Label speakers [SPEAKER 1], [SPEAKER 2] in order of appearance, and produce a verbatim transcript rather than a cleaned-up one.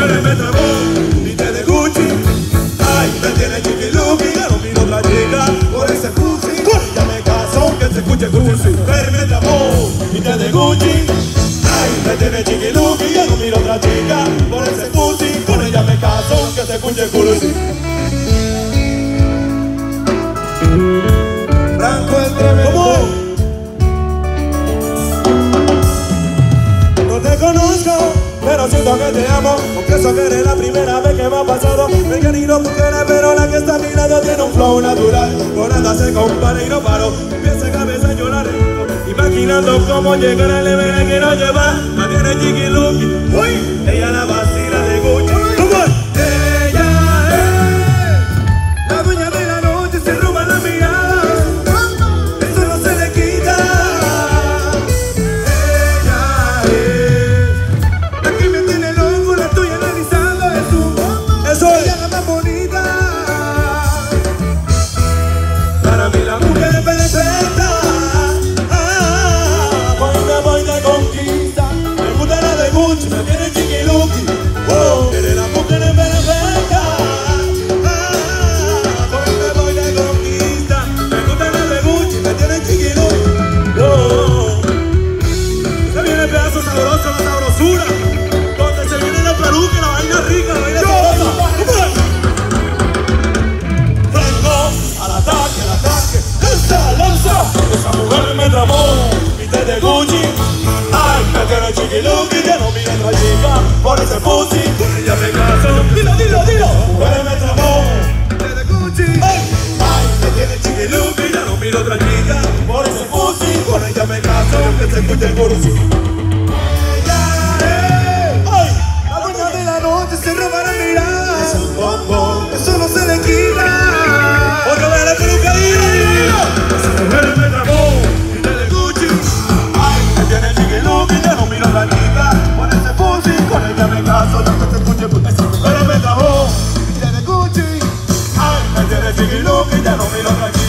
[SPEAKER 1] mujer me trabó, viste de Gucci. Ay, me tiene chiquiluki, ya no miro otra chica por ese pussy. Con ella me caso, aunque se escuche cursi. Mujer me trabó, viste de Gucci. Ay, me tiene chiquiluki, ya no miro otra chica por ese pussy. Con ella me caso, aunque se escuche cursi. Franco el tremendo. ¿Cómo? No te conozco, pero siento que te amo. Confieso que eres la primera vez que me ha pasado. Me he querido mujer, pero la que está a mi lado tiene un flow natural. Por nada se compara y no paro. Empieza a cabeza a llorar, imaginando cómo llegar al nivel que quiero llevar. Me tiene chiquiluki, uy, ella la vacila de Gucci. ¿Cómo es? Ella es la dueña de la noche, se roba la mirada. Eso no se le quita. Ella es la que me tiene loco, la estoy analizando. Es su, eso es. Ella la más bonita. Para mí la mujer perfecta. Me tiene chiquiluki, wow, eres la mujer perfecta. Ah, hoy me voy de conquista. Me gusta la de Gucci, me tiene chiquiluki, oh. Se viene el pedazo sabroso, la sabrosura, donde se viene la peluca y la vaina rica, la vaina sabrosa. Franco, al ataque, al ataque, lanza, lanza. Esa mujer me tramó, viste de Gucci. Ay, me tiene chiquiluki, ya no miro otra chica por ese pussy. Con ella me caso. Dilo, dilo, dilo. Mujer me tramó, viste de Gucci. Ay, ay, me tiene chiquiluki, ya no miro otra chica por ese pussy. Con ella me caso, que se escuche el cursi. Ella es, ay, la dueña de la noche, se roba la mirada. Es un bombón, eso no se le quita. Otro de la peluca, dilo, dilo. Esa mujer me tramó, viste de Gucci. Ay, me tiene chiquiluki, ya no miro la chica por ese pussy. Con ella me caso, no se escuche porque esa mujer me trabó, viste de Gucci. Ay, me tiene chiquiluki, ya no miro la chica.